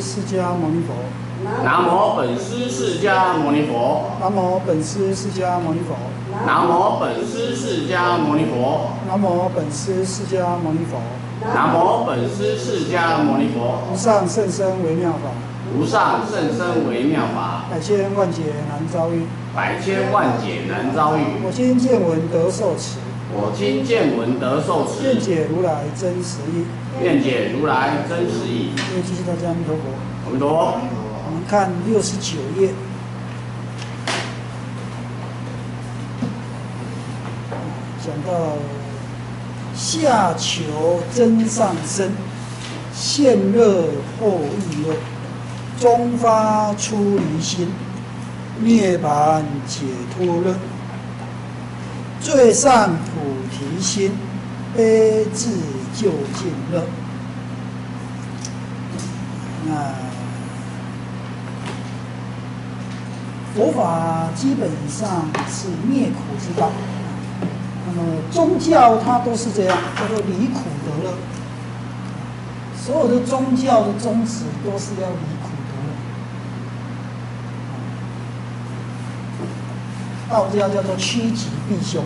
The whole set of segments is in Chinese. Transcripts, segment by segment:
释迦牟尼佛。 南无本师释迦牟尼佛。 南无本师释迦牟尼佛。 南无本师释迦牟尼佛。 南无本师释迦牟尼佛。 南无本师释迦牟尼佛。 无上甚深微妙法。 无上甚深微妙法。 百千万劫难遭遇。 百千万劫难遭遇。 我今见闻得受持。 我今见闻得受持。 愿解如来真实义。 愿解如来真实义。 各位继续大家阿弥陀佛。 阿弥陀佛。 我们看69页。讲到下求真上身，现乐后意乐，中发出离心，涅槃解脱乐，最上菩提心，悲智究竟乐。那佛法基本上是灭苦之道。那么宗教它都是这样，叫做离苦得乐。所有的宗教的宗旨都是要离苦得乐。道教叫做趋吉避凶，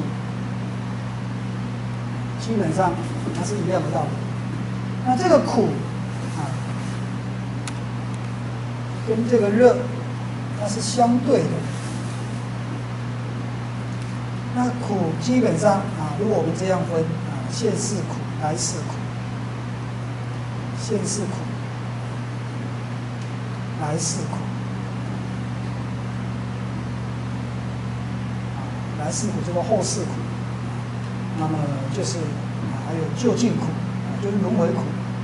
基本上它是一样的道理。那这个苦啊，跟这个乐，它是相对的。那苦基本上啊，如果我们这样分啊，现世苦、来世苦，现世苦、来世苦，来世苦这个后世苦，那么就是还有究竟苦，就是轮回苦。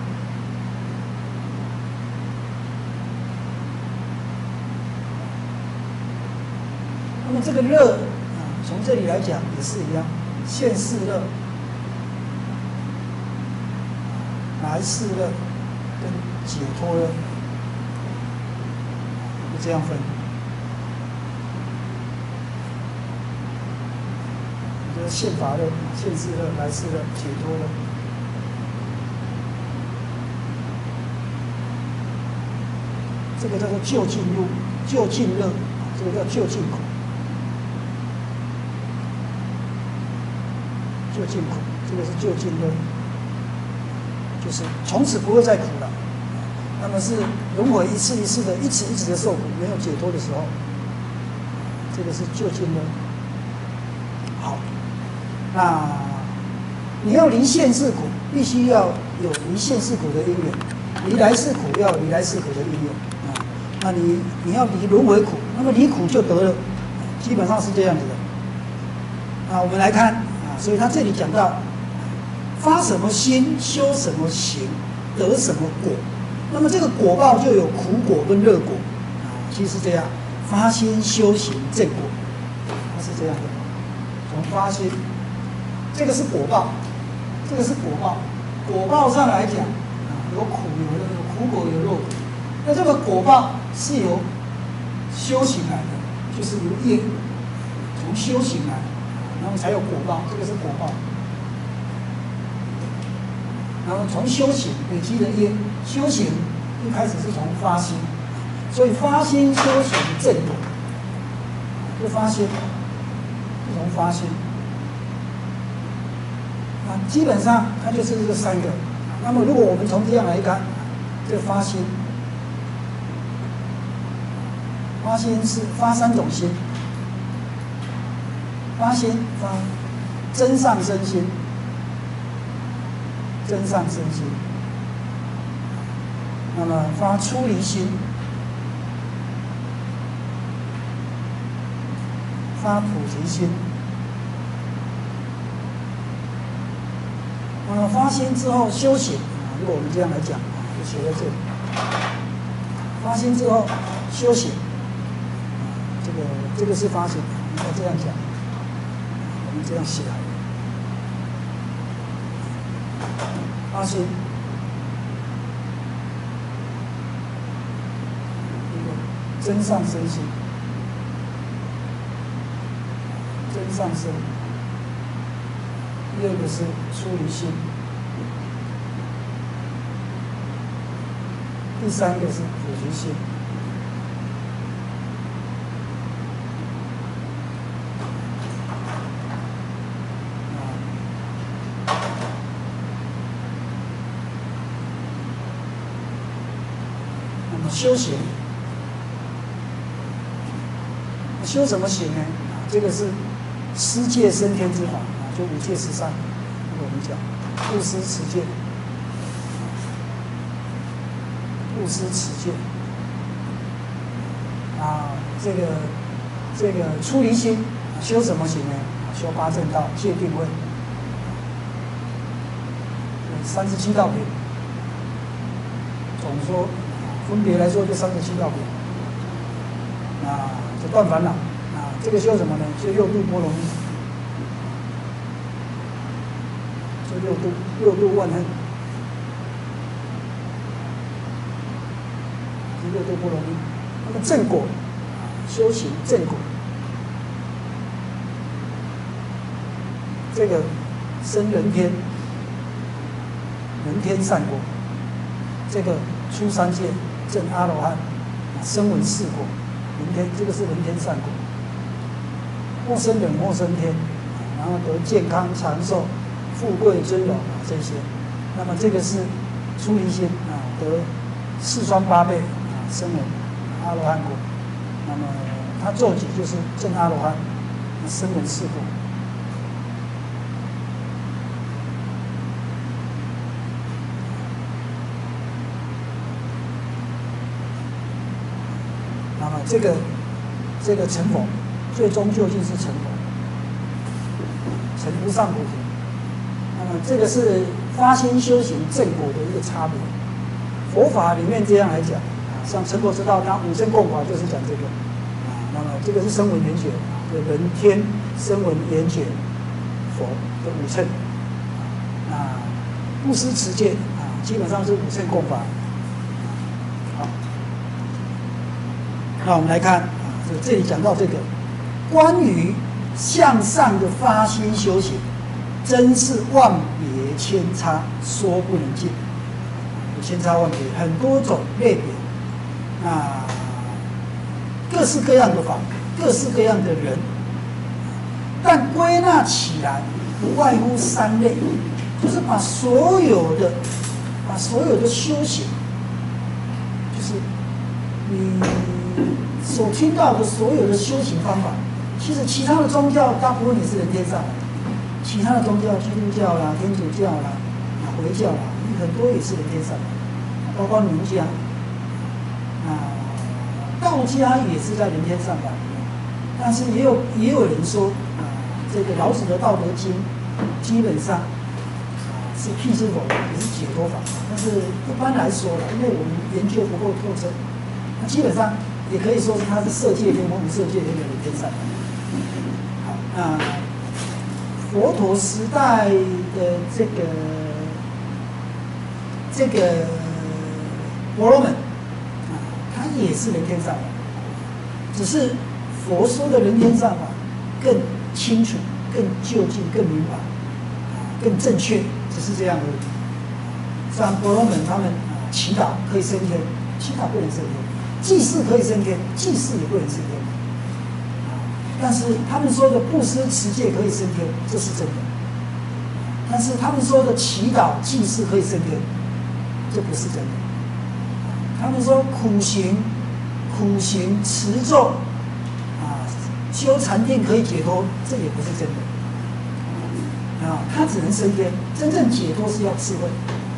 那么这个乐。从这里来讲也是一样，现世乐、来世乐跟解脱乐，就这样分。就是现法乐、现世乐、来世乐、解脱乐。这个叫做究竟路、究竟乐，这个叫究竟苦。究竟苦，这个是究竟乐，就是从此不会再苦了。那么是轮回一次一次的，一直一直的受苦，没有解脱的时候，这个是究竟乐。好，那你要离现世苦，必须要有离现世苦的因缘；离来世苦要有离来世苦的因缘啊。那你要离轮回苦，那么离苦就得了，基本上是这样子的。啊，我们来看。所以他这里讲到，发什么心，修什么行，得什么果。那么这个果报就有苦果跟乐果，其实是这样，发心修行正果，它是这样的。从发心，这个是果报，这个是果报。果报上来讲，有苦有苦果有乐果。那这个果报是由修行来的，就是由业，从修行来的。然后才有果报，这个是果报。然后从修行累积的业，修行一开始是从发心，所以发心修行正果，就发心，是从发心。啊，基本上它就是这三个。那么如果我们从这样来看，这个发心，发心是发三种心。发心发真上身心，真上身心。那么发出离心，发菩提心。那么发心之后修行，如果我们这样来讲，就写在这里。发心之后修行，这个是发心，应该这样讲。我们这样写来，发心，真上身心，真上身。第二个是出离心， 第三个是菩提心。那么修行，修什么行呢？这个是施戒升天之法就五戒13，我们讲布施持戒。布施持戒这个出离心修什么行呢？修八正道、戒定慧，37道品。总说分别来说就37道品。就断烦恼这个修什么呢？修六度波罗蜜，修六度万恨。六度波罗蜜，那么正果，修行正果，这个生人天善果，这个出三界证阿罗汉，声闻四果，人天这个是人天善果，或生人或生天，然后得健康长寿、富贵尊荣这些，那么这个是出离心得四双八倍。声闻阿罗汉果，那么他奏己就是证阿罗汉，声闻四果。那么这个成佛，最终究竟是成佛，成无上菩提。那么这个是发心修行正果的一个差别。佛法里面这样来讲。像成佛之道，当五乘共法就是讲这个那么这个是声闻缘觉人天声闻缘觉佛的五乘布施持戒基本上是五乘共法。好，那我们来看这里讲到这个关于向上的发心修行，真是万别千差，说不能尽，千差万别，很多种类别。各式各样的法，各式各样的人，但归纳起来不外乎3类，就是把所有的修行，就是你所听到的所有的修行方法，其实其他的宗教大部分也是人天上来的，其他的宗教，基督教啦、天主教啦、回教啦，很多也是人天上来的，包括儒家。道家也是在人天上来的，但是也有人说这个老子的《道德经》基本上是辟支佛，也是解脱法。但是一般来说因为我们研究不够透彻，那基本上也可以说是它是色界天、无色界天的人天上来的。好，佛陀时代的这个婆罗门。他也是人天上法，只是佛说的人天上法更清楚、更究竟、更明白、更正确，只是这样而已。像婆罗门他们祈祷可以升天，祈祷不能升天；祭祀可以升天，祭祀也不能升天。但是他们说的布施持戒可以升天，这是真的。但是他们说的祈祷祭祀可以升天，这不是真的。他们说苦行持咒修禅定可以解脱，这也不是真的它只能升天，真正解脱是要智慧。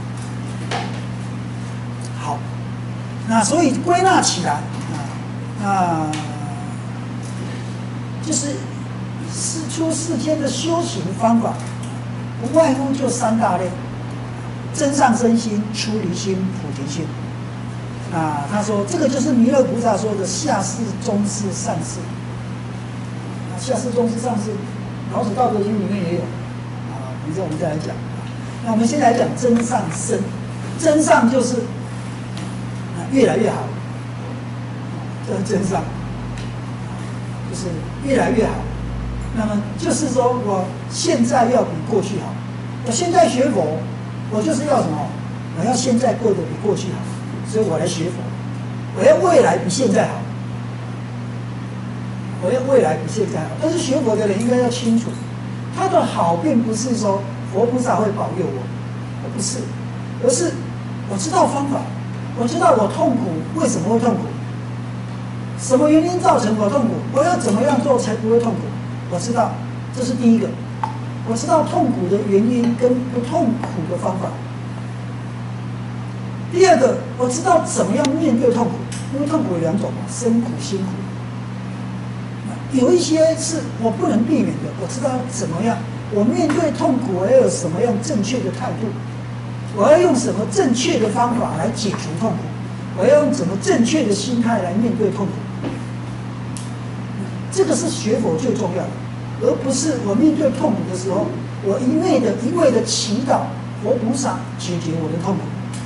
好，那所以归纳起来就是出世间的修行方法，不外乎就3大类：真上身心、出离心、菩提心。他说这个就是弥勒菩萨说的下士、中士、上士。下士、中士、上士，老子《道德经》里面也有等一下我们再来讲。那我们先来讲真上身，真上就是越来越好，这是真上，就是越来越好。那么就是说我现在要比过去好，我现在学佛，我就是要什么？我要现在过得比过去好。 所以我来学佛，我要未来比现在好，我要未来比现在好。但是学佛的人应该要清楚，他的好并不是说佛菩萨会保佑我，不是，而是我知道方法，我知道我痛苦为什么会痛苦，什么原因造成我痛苦，我要怎么样做才不会痛苦，我知道，这是第一个。我知道痛苦的原因跟不痛苦的方法。第二个，我知道怎么样面对痛苦，因为痛苦有两种嘛，生苦、辛苦。有一些是我不能避免的，我知道怎么样，我面对痛苦我要有什么样正确的态度，我要用什么正确的方法来解除痛苦，我要用什么正确的心态来面对痛苦。这个是学佛最重要的。而不是我面对痛苦的时候，我一味的祈祷佛菩萨解决我的痛苦。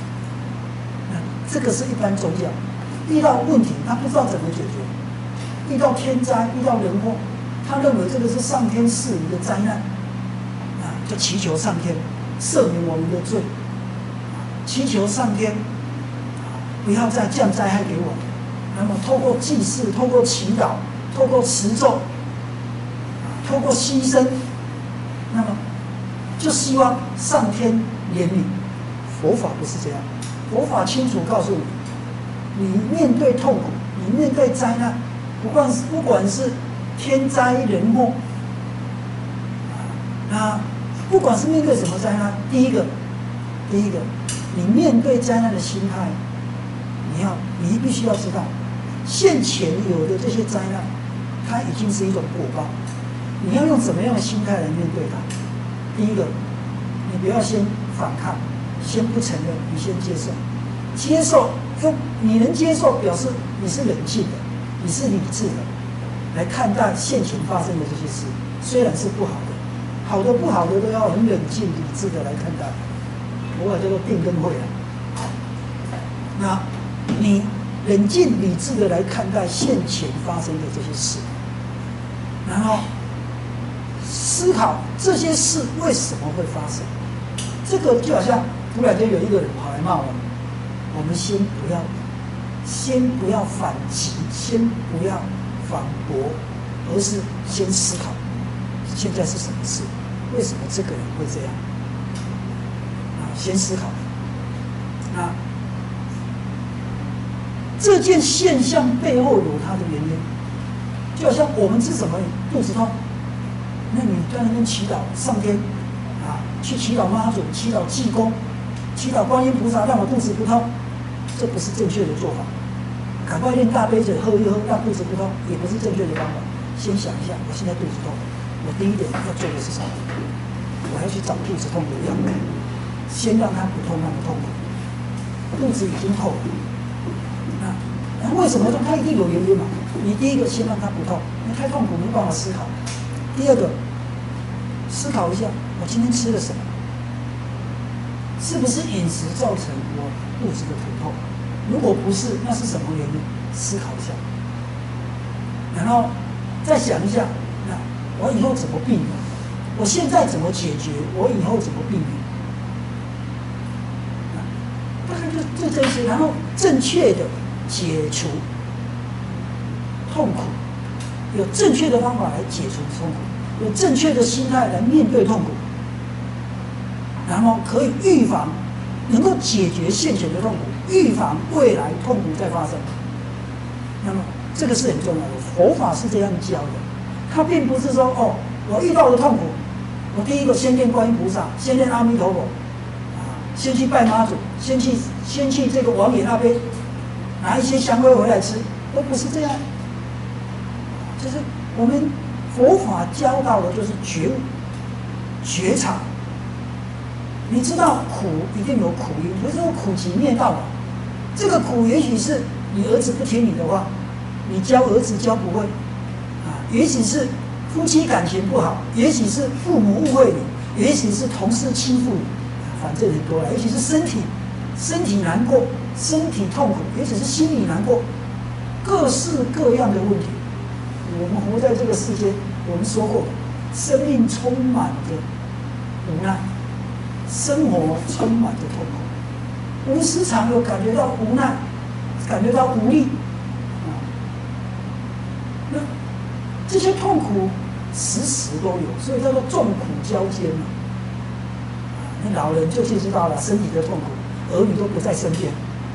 这个是一般宗教，遇到问题他不知道怎么解决，遇到天灾遇到人祸，他认为这个是上天赐予的灾难，就祈求上天赦免我们的罪，祈求上天不要再降灾害给我们。那么透过祭祀，透过祈祷，透过持咒，透过牺牲，那么就希望上天怜悯。佛法不是这样，佛法清楚告诉你，你面对痛苦，你面对灾难，不管是天灾人祸，不管是面对什么灾难，第一个，你面对灾难的心态，你必须要知道，现前有的这些灾难，它已经是一种果报。你要用怎么样的心态来面对它？第一个，你不要先反抗，先不承认，你先接受。接受，你能接受，表示你是冷静的，你是理智的，来看待现前发生的这些事。虽然是不好的，好的不好的都要很冷静理智的来看待。佛法叫做定跟慧啊。那你冷静理智的来看待现前发生的这些事，然后思考这些事为什么会发生。这个就好像突然间有一个人跑来骂我们先不要反击，先不要反驳，而是先思考现在是什么事，为什么这个人会这样先思考。这件现象背后有它的原因，就好像我们是什么肚子痛，那你在那边祈祷上天去祈祷妈祖，祈祷济公，祈祷观音菩萨，让我肚子不痛，这不是正确的做法。赶快练大杯水喝一喝，让肚子不痛，也不是正确的方法。先想一下，我现在肚子痛，我第一点要做的是什么？我要去找肚子痛的药，先让它不痛，让它痛苦。肚子已经痛了，那为什么痛？它一定有原因嘛。你第一个先让它不痛，你太痛苦没办法思考。第二个，思考一下，我今天吃了什么？是不是饮食造成我肚子的疼痛？如果不是，那是什么原因？思考一下，然后再想一下，那我以后怎么避免？我现在怎么解决？我以后怎么避免？大概就这些，然后正确的解除痛苦，有正确的方法来解除痛苦，有正确的心态来面对痛苦，然后可以预防，能够解决现前的痛苦，预防未来痛苦再发生。那么这个是很重要的，佛法是这样教的，它并不是说我遇到了痛苦，我第一个先念观音菩萨，先念阿弥陀佛，先去拜妈祖，先去这个王爷那边拿一些香灰回来吃，都不是这样。就是我们佛法教导的就是觉悟、觉察。你知道苦一定有苦因，不是说苦集灭道嘛。这个苦也许是你儿子不听你的话，你教儿子教不会，也许是夫妻感情不好，也许是父母误会你，也许是同事欺负你，反正很多了。也许是身体难过，身体痛苦，也许是心理难过，各式各样的问题。我们活在这个世间，我们说过，生命充满着无奈，生活充满着痛苦。 我们时常有感觉到无奈，感觉到无力，那这些痛苦时时都有，所以叫做众苦交煎嘛。那老人就知道了身体的痛苦，儿女都不在身边，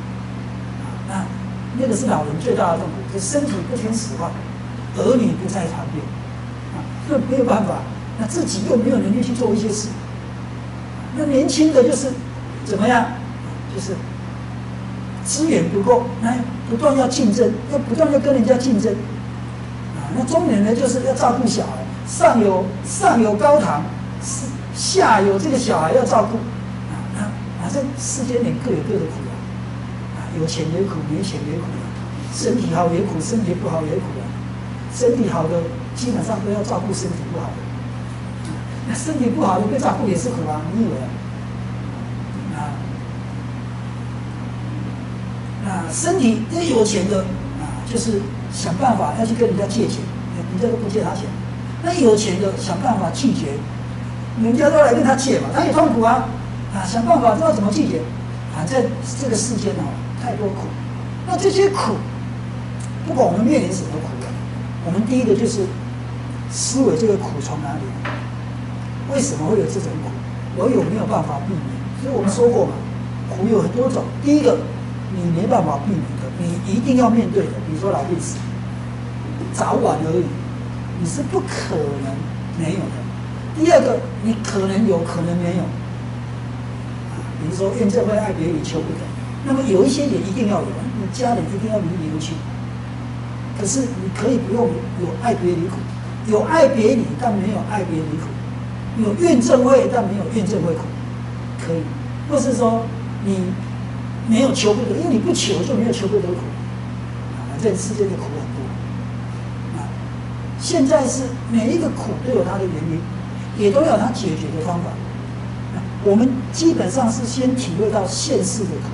那个是老人最大的痛苦，就是身体不听使唤，儿女不在旁边，那没有办法，那自己又没有能力去做一些事。那年轻的就是怎么样？就是资源不够，那不断要竞争，不断要跟人家竞争。那中年人就是要照顾小孩，上有高堂，下有这个小孩要照顾。这世间人各有各的苦有钱也苦，没钱也苦身体好也苦，身体不好也苦身体好的基本上都要照顾身体不好的，那身体不好的被照顾也是苦你以为那身体有钱的就是想办法要去跟人家借钱，人家都不借他钱。那有钱的想办法拒绝，人家都来跟他借嘛，他也痛苦想办法知道怎么拒绝。在这个世间太多苦。那这些苦，不管我们面临什么苦我们第一个就是思维这个苦从哪里来，为什么会有这种苦，我有没有办法避免？所以我们说过嘛，苦有很多种。第一个，你没办法避免的，你一定要面对的，比如说老病死，早晚而已，你是不可能没有的。第二个，你可能有，可能没有。比如说怨憎会、爱别离、求不得，那么有一些也一定要有，你家人一定要离你而去。可是你可以不用有爱别离苦，有爱别离但没有爱别离苦，有怨憎会但没有怨憎会苦，可以。或是说你没有求不得，因为你不求就没有求不得苦。这世界的苦很多。现在是每一个苦都有它的原因，也都有它解决的方法。我们基本上是先体会到现世的苦。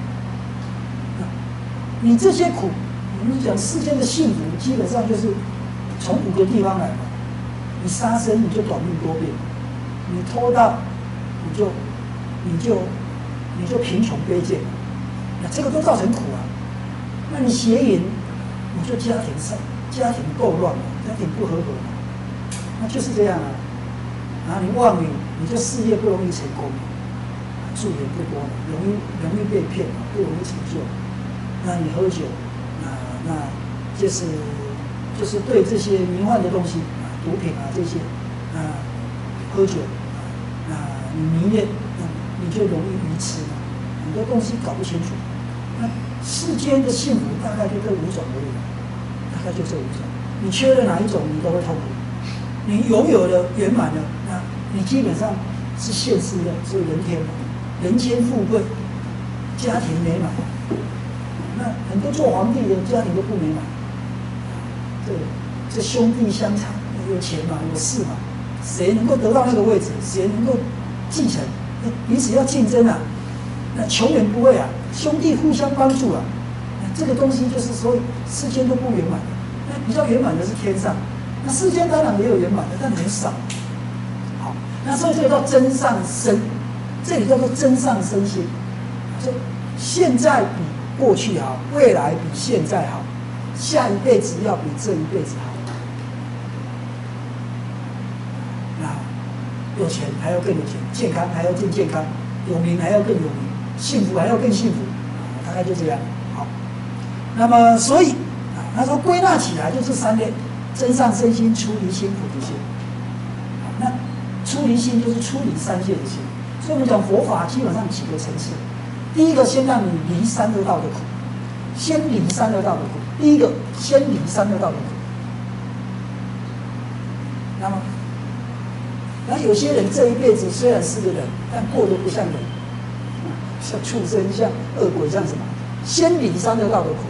你这些苦，我们讲世间的幸福，基本上就是从5个地方来的。你杀生，你就短命多变；你偷盗，你就贫穷卑贱。那这个都造成苦那你邪淫，你就家庭够乱家庭不和合那就是这样你妄语，你就事业不容易成功，助人不多，容易被骗，不容易成就。那你喝酒，那就是对这些迷幻的东西，毒品这些，喝酒，你迷恋，你就容易愚痴很多东西搞不清楚。那世间的幸福大概就这5种而已，大概就这5种。你缺了哪一种，你都会痛苦。你拥有了圆满了，那你基本上是现世的，是人间富贵，家庭美满。那很多做皇帝的家庭都不美满。这兄弟相残，有钱嘛，有势嘛，谁能够得到那个位置，谁能够继承，彼此要竞争那穷人不会兄弟互相帮助这个东西就是说世间都不圆满的。那比较圆满的是天上。那世间当然也有圆满的，但很少。好，那所以这个叫真上身，这里叫做真上身心。就现在比过去好，未来比现在好，下一辈子要比这一辈子好。那有钱还要更有钱，健康还要更健康，有名还要更有名，幸福还要更幸福，大概就这样。好，那么所以他说归纳起来就是3类。真上身心，出离心，菩提心。那出离心就是出离3界的心。所以我们讲佛法基本上几个层次。第一个，先让你离三恶道的苦，先离三恶道的苦。第一个，先离三恶道的苦。那有些人这一辈子虽然是个人，但过得不像人，像畜生，像恶鬼，像什么？先离三恶道的苦。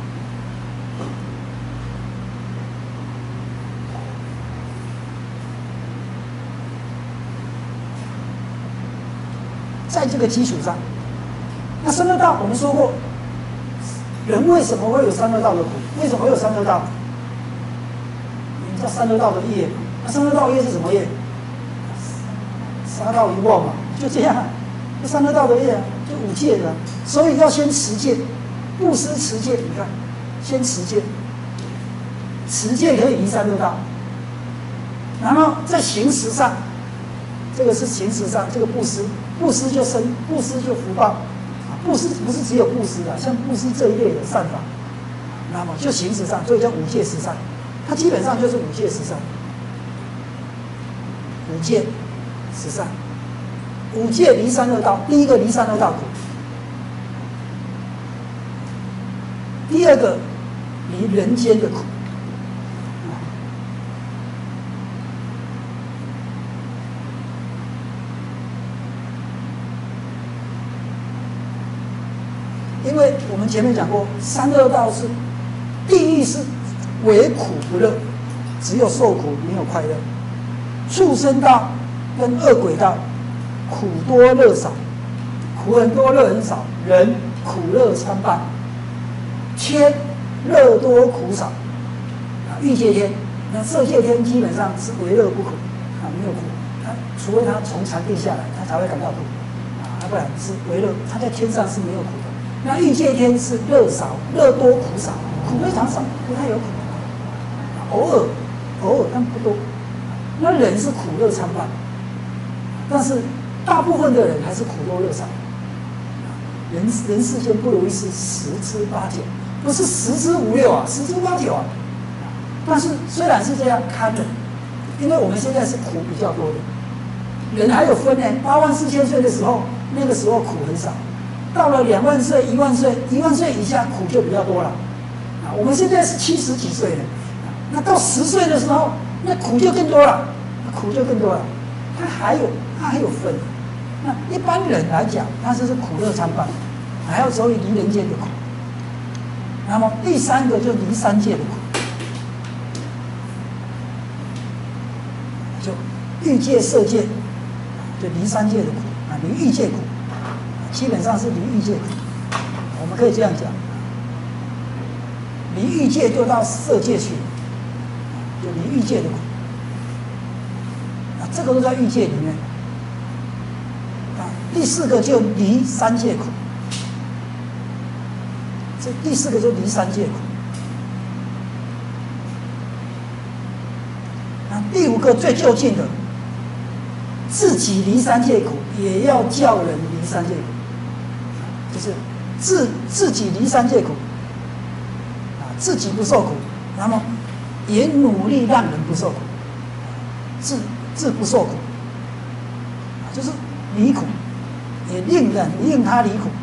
在这个基础上，那三恶道我们说过，人为什么会有三恶道的苦？为什么会有三恶道？你知道三恶道的业吗？那三恶道的业是什么业？杀盗淫妄嘛，就这样这三恶道的业就五戒的，所以要先持戒，布施持戒。你看，先持戒，持戒可以离三恶道，然后在行识上，这个是行识上，这个布施，布施就福报。布施不是只有布施啊，像布施这一类的善法，那么就行识上，所以叫五戒十善，它基本上就是五戒十善，五戒十善，五戒离三恶道，第一个离三恶道苦，第二个离人间的苦。因为我们前面讲过，三恶道是地狱是唯苦不乐，只有受苦没有快乐；畜生道跟恶鬼道，苦多乐少，苦很多乐很少，人苦乐参半；天乐多苦少，欲界天，那色界天基本上是唯乐不苦没有苦，除非他从禅定下来，他才会感到苦不然是唯乐，他在天上是没有苦的。那欲界天是乐少，乐多苦少，苦非常少，不太有苦，偶尔但不多。那人是苦乐参半，但是大部分的人还是苦多乐少。人世间不如意事十之八九，不是十之五六啊，十之八九啊。但是虽然是这样堪忍，因为我们现在是苦比较多的，人还有分呢。84000岁的时候，那个时候苦很少。到了2万岁、1万岁、1万岁以下，苦就比较多了。我们现在是70几岁了，那到10岁的时候，那苦就更多了，它还有分。那一般人来讲，他是苦乐参半，还要走离人间的苦。那么第三个就离三界的苦，就欲界、色界，就离三界的苦离欲界苦。基本上是离欲界苦，我们可以这样讲，离欲界就到色界去，就离欲界的苦，这个都在欲界里面。第四个就离三界苦，这第四个就离三界苦。第五个最就近的，自己离三界苦，也要叫人离三界苦。就是自己离三界苦自己不受苦，那么也努力让人不受苦，自不受苦就是离苦，也令他离苦。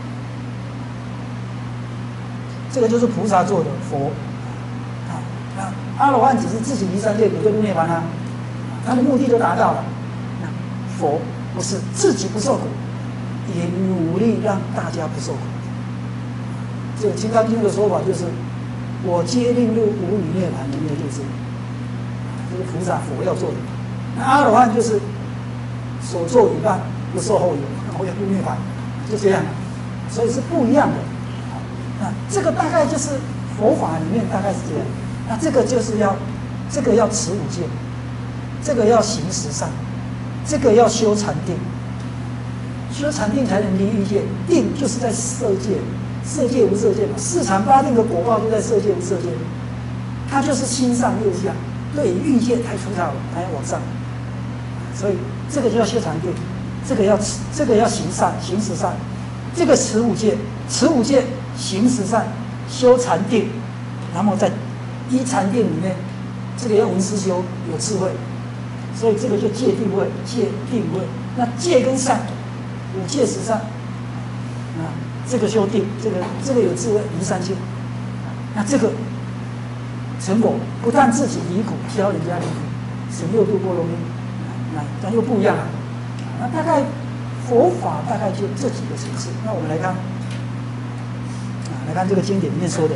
这个就是菩萨做的佛阿罗汉只是自己离三界苦就入涅槃了，他的目的就达到了。佛不是自己不受苦，也努力让大家不受苦。这个《金刚经》的说法就是：我皆令入无余涅槃的灭度之。这是菩萨佛要做的。那阿罗汉就是所作已办，不受后有，我也不涅槃，就这样。所以是不一样的。那这个大概就是佛法里面大概是这样。那这个就是这个要持五戒，这个要行十善，这个要修禅定。修禅定才能离欲界，定就是在色界，色界无色界嘛，四禅八定的果报就在色界无色界，它就是心上右下，对欲界太粗糙了，还要往上，所以这个就要修禅定，这个要行善，行十善，这个持五戒，持五戒，行十善，修禅定，然后在依禅定里面，这个要闻思修，有智慧，所以这个就戒定慧，戒定慧，那戒跟善。五戒十善，这个修定，这个有智慧，离三界，那这个成佛不但自己离苦，教人家离苦，省6度波罗蜜，那又不一样了。那大概佛法大概就这几个层次。那我们来看，来看这个经典里面说的，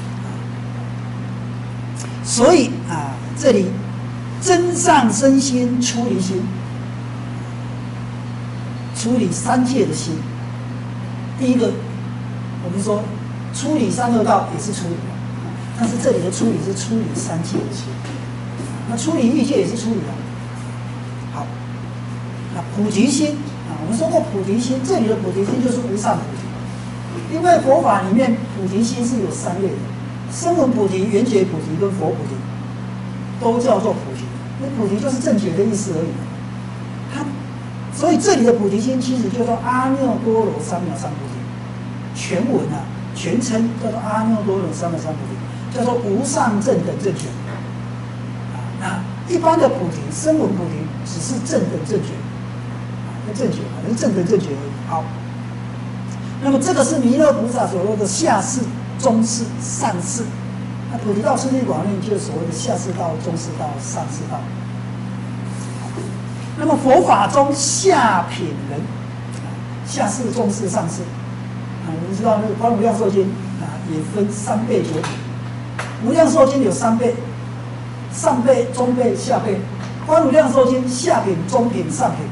所以这里增上身心，出离心。处理三界的心，第一个，我们说处理三恶道也是处理，但是这里的处理是处理三界的心，那处理欲界也是处理的。好，那普提心我我们说过菩提心，这里的菩提心就是无上菩提。因为佛法里面菩提心是有3类的，声闻菩提、缘觉菩提跟佛菩提，都叫做菩提。那菩提就是正觉的意思而已。所以这里的菩提心其实叫做阿耨多罗三藐三菩提，全文啊，全称叫做阿耨多罗三藐三菩提，叫做无上正等正觉。那一般的菩提，声闻菩提只是正等正觉，那正觉嘛，是正等正觉而已。好，那么这个是弥勒菩萨所说的下士、中士、上士。那菩提道次第广论就是所谓的下士道、中士道、上士道。那么佛法中下品人，下士、中士、上士，我们知道那个《观无量寿经》也分3辈9品，无量寿经有3辈，上辈、中辈、下辈。观无量寿经下品、中品、上品，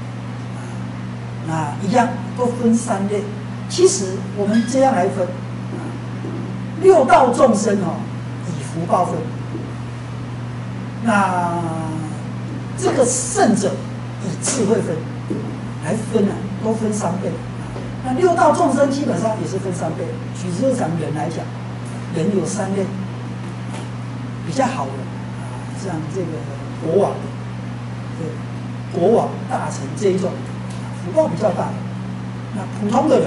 那一样都分3类。其实我们这样来分，6道众生以福报分，那这个圣者以智慧分来分都分3倍。那6道众生基本上也是分3倍。举日常人来讲，人有3类，比较好的像这个国王，国王大臣这一种，福报比较大的。那普通的人，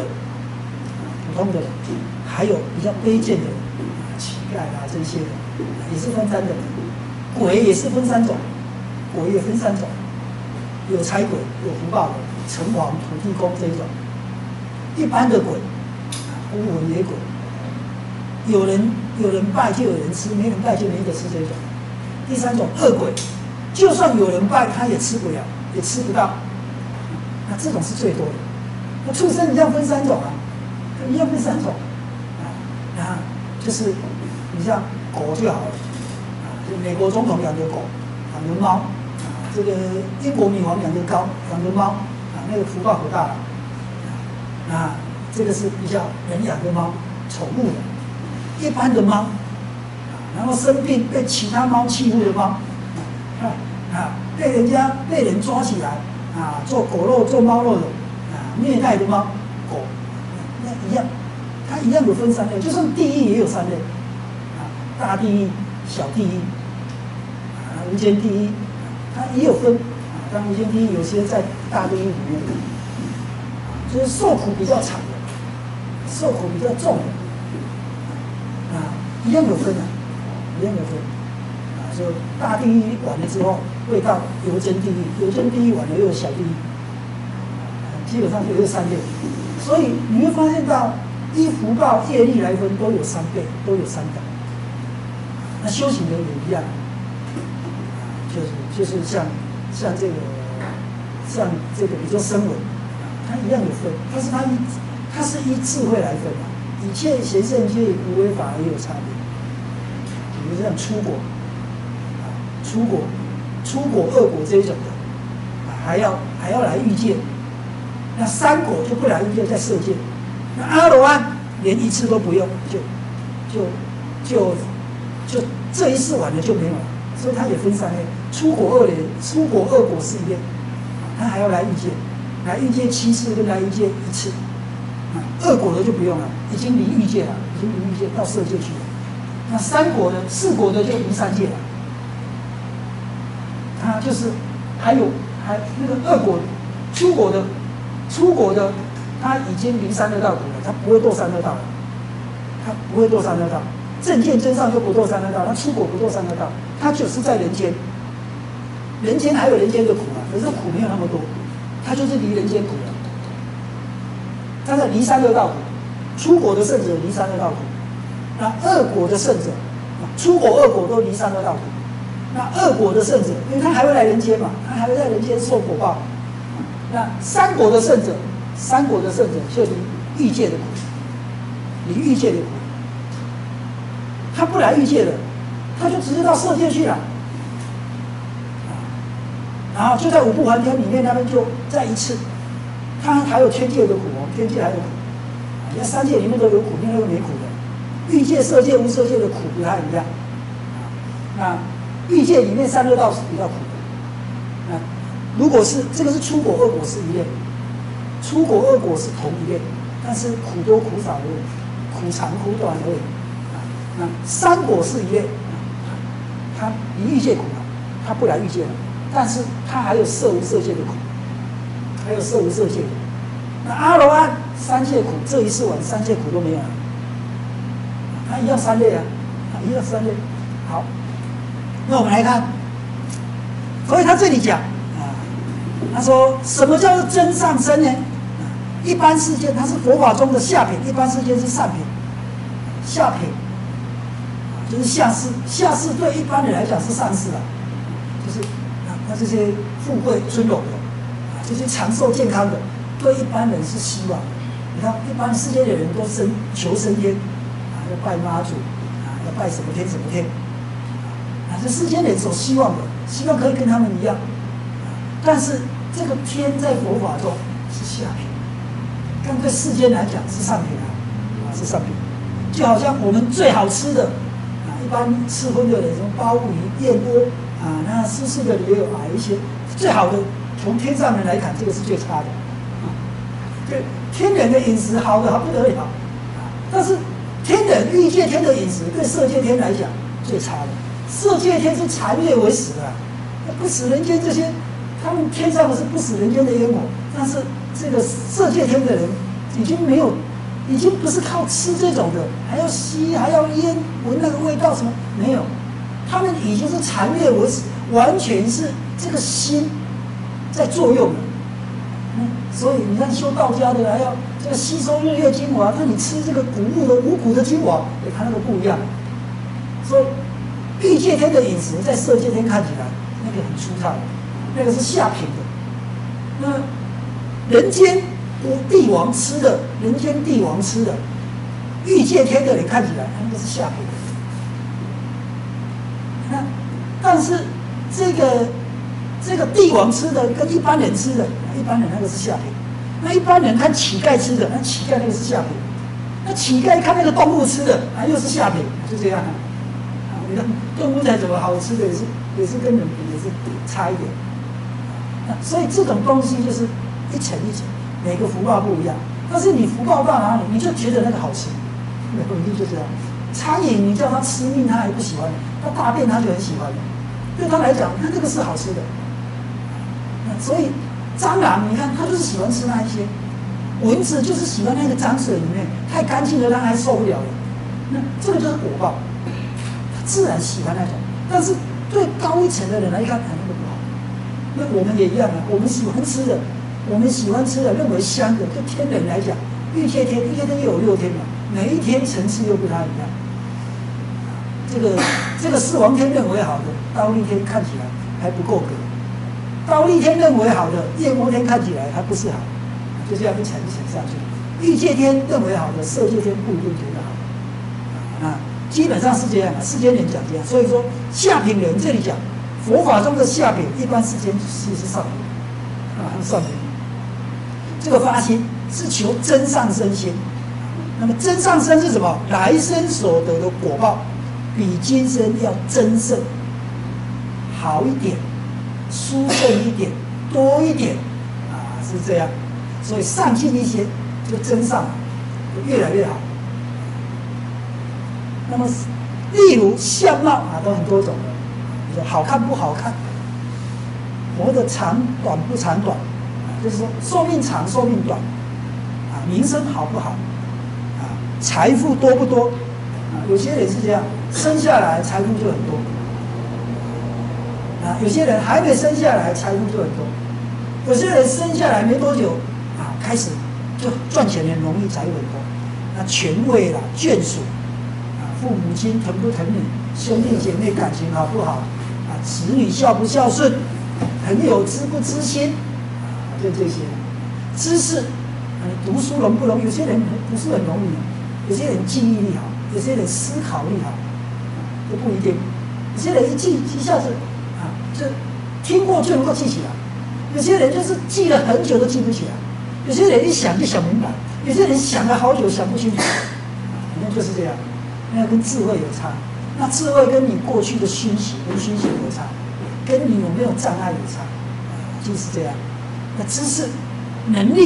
还有比较卑贱的人，乞丐这些的，也是分3等。鬼也是分3种。鬼也分3种，有财鬼，有福报的，城隍、土地公这一种。一般的鬼，孤魂野鬼，有人拜就有人吃，没人拜就没得吃这一种。第3种恶鬼，就算有人拜，他也吃不了，也吃不到。那这种是最多的。那畜生一样分3种一样分3种那就是你像狗就好了就美国总统养的狗，养的猫。这个英国女王养的猫那个福报可大了那这个是比较人养的猫，宠物的。一般的猫然后生病被其他猫欺负的猫被人抓起来做狗肉、做猫肉的虐待的猫狗，那一样，它一样有分3类，就算地狱也有3类大地狱、小地狱无间地狱。它也有分当然无间地狱有些在大地狱里面就是受苦比较长的，受苦比较重的一样有分一样有分就大地狱完了之后会到油间地狱，油间地狱完了又有小地狱基本上就有3类。所以你会发现到依福报业力来分都有3倍，都有3等。那修行人也一样就是像这个比如说声闻它一样有分，但是它是依智慧来分以切贤圣界无为法也有差别。比如像出果恶果这一种的还要来欲界。那3果就不来欲界，在色界。那阿罗汉连1次都不用，就这一世完了就没有了。所以它也分3类，出果恶果是1类，它还要来欲界，来欲界7次跟来欲界1次，恶果的就不用了，已经离欲界了，已经离欲界到色界去了。那4果的就离3界了，它就是还那个恶果，出果的，它已经离3恶道苦了，它不会堕3恶道了，它不会堕3恶道。正见真上就不堕3恶道，他出果不堕3恶道，他就是在人间。人间还有人间的苦可是苦没有那么多，他就是离人间苦了。他在离3恶道苦，出果的圣者离3恶道苦，那恶果的圣者，出果恶果都离3恶道苦。那恶果的圣者，因为他还会来人间嘛，他还会在人间受果报。那3果的圣者就离欲界的苦，离欲界的苦。他不来欲界了，他就直接到色界去了，然后就在5部还天里面，他们就再1次，他还有天界的苦天界还有苦，你看3界里面都有苦，另外一个没苦的，欲界、色界、无色界的苦不太一样，那欲界里面3恶道是比较苦的，如果是这个是出果恶果是1类， 初果二果是同一类，但是苦多苦少而已，苦长苦短而已。那三果是一类，它离欲界苦了，它不来欲界了，但是它还有色无色界的苦，还有色无色界的。那阿罗汉三界苦，这一世完三界苦都没有了，它一样三类啊，一样三类。好，那我们来看，所以他这里讲啊，他说什么叫做真上身呢？一般世间它是佛法中的下品，一般世间是上品，下品。就是下士，下士对一般人来讲是上士啊，就是那这些富贵尊荣的，这些长寿健康的，对一般人是希望的。你看，一般世界的人都求升天，要拜妈祖，要拜什么天什么天，这世间人所希望的，希望可以跟他们一样。但是这个天在佛法中是下品，但对世间来讲是上品啊，是上品。就好像我们最好吃的。一般吃荤的人，什么鲍鱼、燕窝啊，那湿式的也有一些最好的，从天上人来看，这个是最差的。对，天人的饮食好的还不得了，但是天人欲界天的饮食对色界天来讲最差的。色界天是残虐为死的，不食人间这些，他们天上的是不食人间的烟火，但是这个色界天的人已经没有。已经不是靠吃这种的，还要吸，还要烟，闻那个味道什么没有，他们已经是残虐为死，完全是这个心在作用了。所以你看修道家的还要这个吸收日月精华，那你吃这个谷物的五谷的精华，它那个不一样。所以欲界天的饮食在色界天看起来那个很粗糙，那个是下品的。那人间。帝王吃的，人间帝王吃的，欲界天的人看起来那个是下品的。那但是这个帝王吃的跟一般人吃的，一般人那个是下品。那一般人看乞丐吃的，那乞丐那个是下品。那乞丐看那个动物吃的，又是下品，就这样啊。你看动物再怎么好吃的，也是跟人比也是差一点。所以这种东西就是一层一层。每个福报不一样，但是你福报到哪里，你就觉得那个好吃，那个就这样。苍蝇你叫它吃命，它还不喜欢；它大便它就很喜欢。对它来讲，它这个是好吃的。所以蟑螂，你看它就是喜欢吃那一些；蚊子就是喜欢那个脏水里面，太干净了它还受不了了。那这个就是果报，它自然喜欢那种。但是对高一层的人来看，那个不好。那我们也一样啊，我们喜欢吃的。我们喜欢吃的，认为香的，对天人来讲，欲界天又有6天嘛，每一天层次又不太一样。这个四王天认为好的，忉利天看起来还不够格；忉利天认为好的，夜摩天看起来还不是好，就这样一层一层上去。欲界天认为好的，色界天不一定觉得好。基本上是这样啊，世间人讲这样。所以说下品人这里讲，佛法中的下品，一般世间是上品上品。这个发心是求真上身心，那么真上身是什么？来生所得的果报，比今生要增胜，好一点，殊胜一点，多一点，是这样。所以上进一些，就真上就越来越好。那么，例如相貌都很多种的，你说好看不好看，活得长短不长短。就是说，寿命长，寿命短，名声好不好，财富多不多，有些人是这样，生下来财富就很多，有些人还没生下来财富就很多，有些人生下来没多久，开始就赚钱很容易，财富很多，权位啦、眷属，父母亲疼不疼你，兄弟姐妹感情好不好，子女孝不孝顺，朋友知不知心。就这些知识，读书容不容易？有些人读书很容易，有些人记忆力好，有些人思考力好，都不一定。有些人一下子就听过就能够记起来，有些人就是记了很久都记不起来，有些人一想就想明白，有些人想了好久想不清楚，那就是这样。那跟智慧有差，那智慧跟你过去的熏习跟熏习有差，跟你有没有障碍有差，就是这样。那知识、能力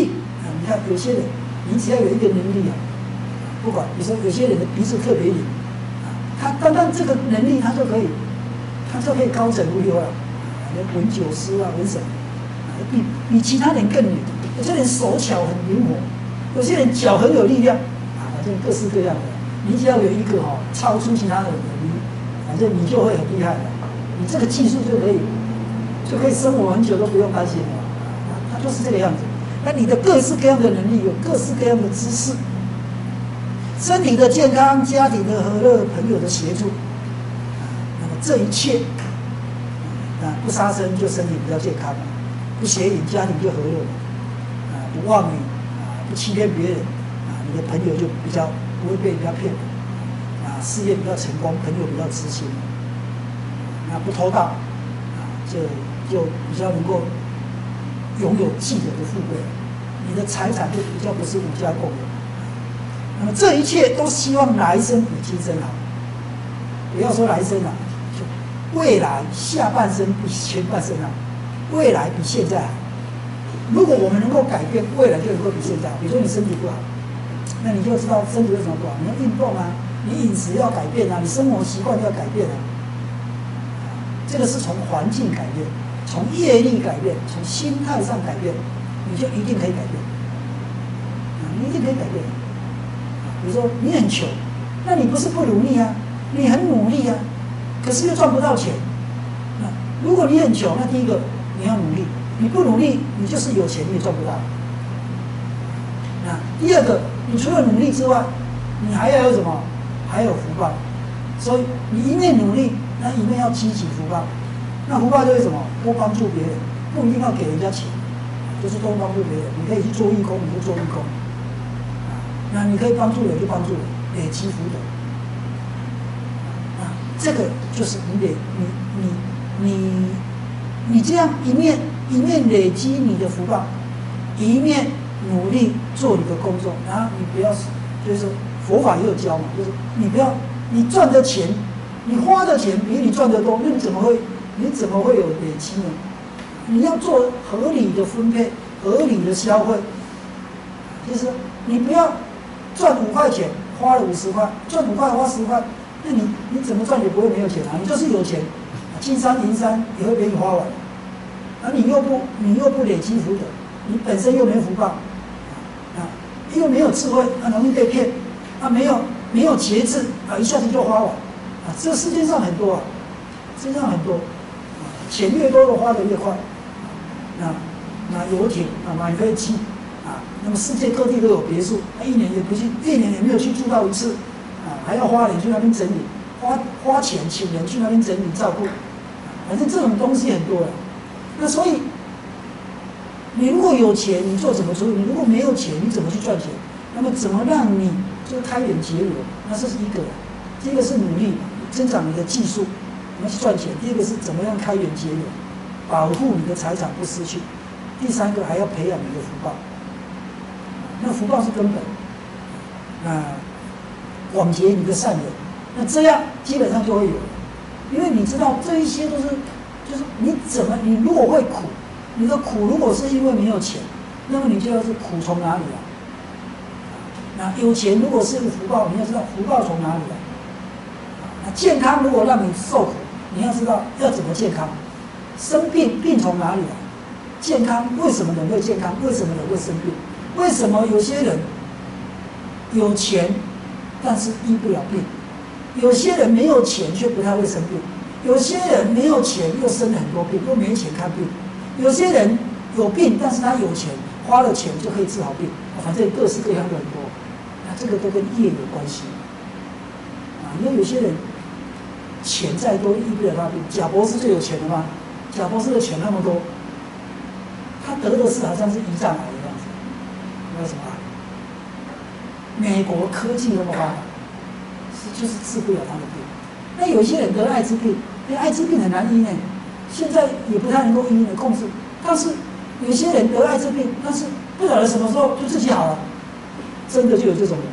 你看有些人，你只要有一个能力啊，不管比如说有些人的鼻子特别灵，他单单这个能力他就可以高枕无忧了，闻酒诗啊，闻什么，比其他人更灵。有些人手巧很灵活，有些人脚很有力量，反正各式各样的。你只要有一个超出其他人的能力，反正你就会很厉害的。你这个技术就可以生活很久都不用担心了，它就是这个样子。那你的各式各样的能力，有各式各样的知识，身体的健康、家庭的和乐、朋友的协助，那么这一切，不杀生就身体比较健康，不邪淫家庭就和乐，不妄语，不欺骗别人，你的朋友就比较不会被人家骗，事业比较成功，朋友比较知心，不偷盗，就比较能够拥有既有的富贵，你的财产就比较不是无家共有。那么这一切都希望来生比今生好，不要说来生啊，就未来下半生比前半生好，未来比现在好。如果我们能够改变，未来就能够比现在好。比如说你身体不好，那你就知道身体为什么不好，你要运动啊，你饮食要改变啊，你生活习惯要改变啊。这个是从环境改变，从业力改变，从心态上改变，你就一定可以改变。你一定可以改变。比如说你很穷，那你不是不努力啊，你很努力啊，可是又赚不到钱。如果你很穷，那第一个你要努力，你不努力，你就是有钱你也赚不到。第二个，你除了努力之外，你还要有什么？还有福报。所以你一面努力，那一面要积极福报。那福报就是什么？多帮助别人，不一定要给人家钱，就是多帮助别人。你可以去做义工，你就做义工。那你可以帮助人就帮助人，累积福德。这个就是你这样一面累积你的福报，一面努力做你的工作，然后你不要就是佛法也有教嘛，就是你不要你赚的钱，你花的钱比你赚的多，那你怎么会有累积呢？你要做合理的分配，合理的消费，就是你不要赚5块钱花了50块，赚5块花10块，那你怎么赚也不会没有钱啊！你就是有钱，金山银山也会给你花完，而你又不累积福德，你本身又没福报，又没有智慧，容易被骗，没有节制，一下子就花完，这世界上很多世界上很多，钱越多的花得越快，游艇买飞机。那么世界各地都有别墅，一年也没有去住到一次，还要花钱去那边整理，花钱请人去那边整理照顾，反正这种东西很多了。那所以，你如果有钱，你做怎么处理？你如果没有钱，你怎么去赚钱？那么怎么让你就开源节流？那这是一个，第一个是努力增长你的技术，你要去赚钱；第二个是怎么样开源节流，保护你的财产不失去；第三个还要培养你的福报。那福报是根本，广结你的善缘，那这样基本上就会有，因为你知道这一些都是，就是你如果会苦，你的苦如果是因为没有钱，那么你就要是苦从哪里来？那有钱如果是一个福报，你要知道福报从哪里来？那健康如果让你受苦，你要知道要怎么健康？生病从哪里来？健康为什么人会健康？为什么人会生病？为什么有些人有钱，但是医不了病？有些人没有钱却不太会生病，有些人没有钱又生了很多病，又没钱看病。有些人有病，但是他有钱，花了钱就可以治好病。反正各式各样的很多，那这个都跟业有关系。因为有些人钱再多医不了他病。贾博士最有钱的吗？贾博士的钱那么多，他得的是好像是胰脏癌的样子。为什么？美国科技那么发达，就是治不了他的病。那有些人得艾滋病，艾滋病很难医呢，现在也不太能够医呢控制。但是有些人得艾滋病，但是不晓得什么时候就自己好了，真的就有这种人。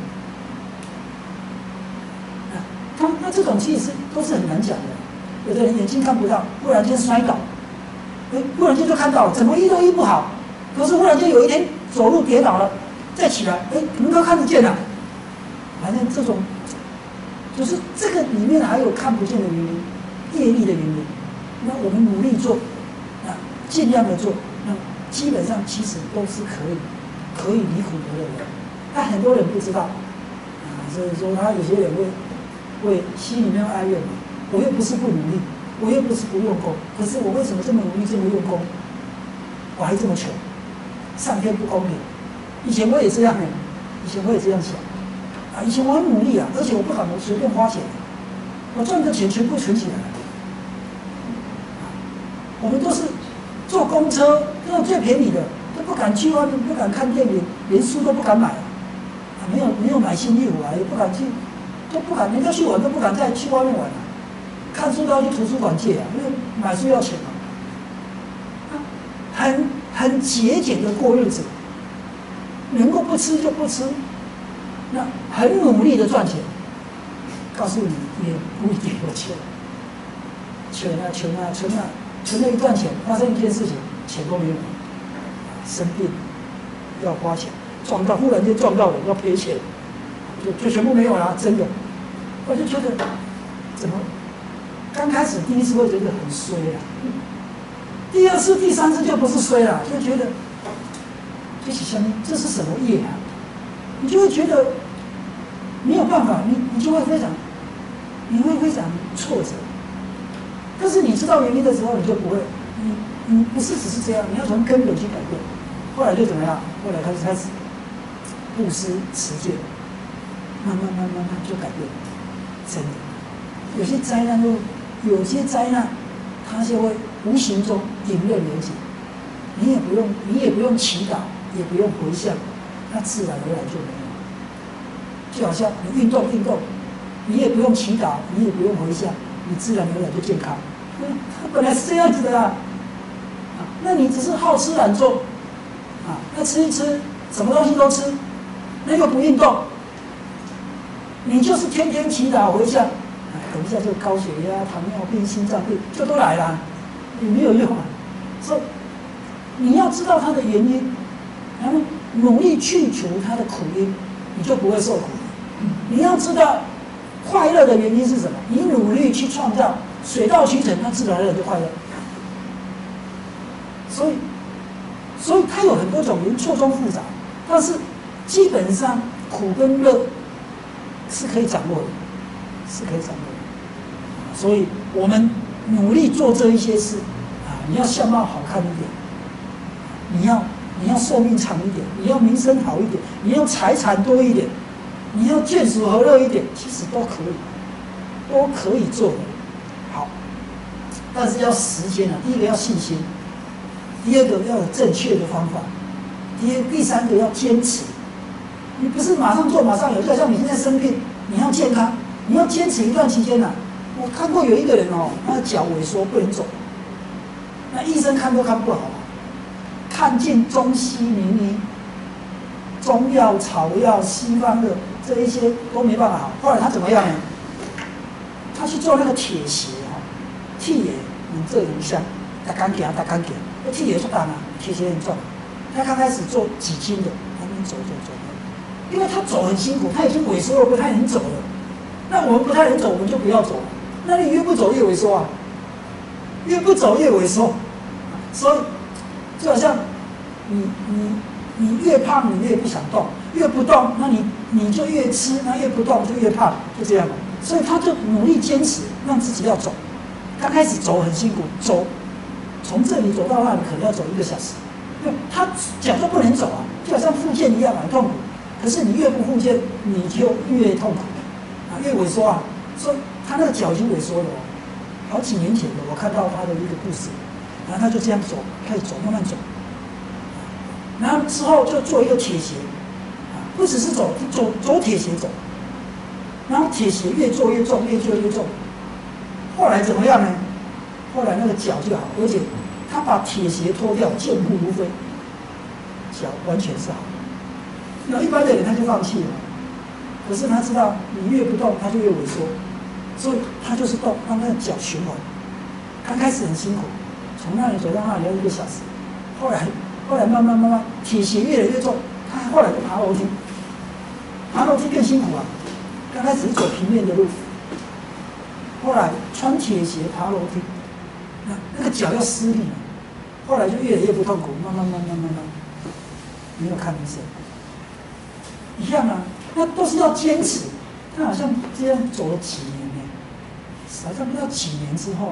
那这种其实都是很难讲的。有的人眼睛看不到，忽然间摔倒，忽然间就看到了，怎么医都医不好。可是忽然间有一天走路跌倒了，再起来，哎，你们都看得见了。反正这种，就是这个里面还有看不见的原因，业力的原因。那我们努力做，啊，尽量的做，那基本上其实都是可以离苦得乐的。但很多人不知道，啊，所以说他有些人会心里面哀怨嘛，我又不是不努力，我又不是不用功，可是我为什么这么努力这么用功，我还这么穷？上天不公平。以前我也这样呢，以前我也这样想，啊，以前我很努力啊，而且我不敢随便花钱，我赚的钱全部存起来了。我们都是坐公车，那种最便宜的，都不敢去外面，不敢看电影，连书都不敢买，啊，没有买新衣服啊，也不敢去，都不敢，人家去玩都不敢再去外面玩了，看书都要去图书馆借啊，因为买书要钱嘛，很节俭的过日子，能够不吃就不吃，那很努力的赚钱，告诉你也不一定有钱，存了一段钱，发生一件事情，钱都没有，生病要花钱，忽然间撞到了要赔钱，就全部没有了，真的，我就觉得怎么刚开始第一次会觉得很衰啊，第二次、第三次就不是衰了，就觉得这是什么业啊？你就会觉得没有办法，你就会非常挫折。但是你知道原因的时候，你就不会，你不是只是这样，你要从根本去改变。后来就怎么样？后来开始布施持戒，慢慢就改变了。真的，有些灾难，它就会无形中迎刃而解。你也不用祈祷，也不用回向，它自然而然就没有。就好像你运动，你也不用祈祷，你也不用回向，你自然而然就健康。它本来是这样子的啊，那你只是好吃懒做，啊，那吃一吃，什么东西都吃，那又不运动，你就是天天祈祷回向，等一下就高血压、糖尿病、心脏病就都来了，也没有用啊。所以你要知道它的原因，然后努力去除它的苦因，你就不会受苦。你要知道快乐的原因是什么，你努力去创造，水到渠成，那自然而然就快乐。所以它有很多种原因，错综复杂，但是基本上苦跟乐是可以掌握的，所以我们努力做这一些事啊，你要相貌好看一点，你要寿命长一点，你要名声好一点，你要财产多一点，你要眷属和乐一点，其实都可以做的。好，但是要时间啊，第一个要信心，第二个要有正确的方法，第三个要坚持。你不是马上做马上有，就好像你现在生病，你要健康，你要坚持一段期间啊。我看过有一个人哦，他的脚萎缩不能走，那医生看都看不好，看尽中西名医，中药、草药、西方的这一些都没办法好。后来他怎么样呢？他去做那个铁鞋哦，铁鞋你这影响，他刚给，那铁鞋就大了，铁鞋很重。他刚开始做几斤的，慢慢走，因为他走很辛苦，他已经萎缩了，不太能走了。那我们不太能走，我们就不要走了。那你越不走越萎缩啊，越不走越萎缩。所以就好像你越胖，你越不想动，越不动，那你就越吃，那越不动就越胖，就这样了。所以他就努力坚持，让自己要走。刚开始走很辛苦，走从这里走到那里可能要走1个小时，因为他脚就不能走啊，就好像复健一样很痛苦。可是你越不复健，你就越痛苦啊，越萎缩啊。所以他那个脚已经萎缩了哦，好几年前的，我看到他的一个故事，然后他就这样走，开始走，慢慢走，然后之后就做一个铁鞋，啊，不只是走铁鞋走，然后铁鞋越做越重，后来怎么样呢？后来那个脚就好，而且他把铁鞋脱掉，健步如飞，脚完全是好。那一般的人他就放弃了，可是他知道你越不动，他就越萎缩，所以他就是动，让那个脚循环。刚开始很辛苦，从那里走到那里要1个小时，后来后来慢慢铁鞋越来越重，他后来就爬楼梯，爬楼梯更辛苦啊。刚开始是走平面的路，后来穿铁鞋爬楼梯，那个脚要施力了，后来就越来越不痛苦，慢慢，没有看医生，一样啊，那都是要坚持。他好像这样走了几年呢，好像不知道几年之后，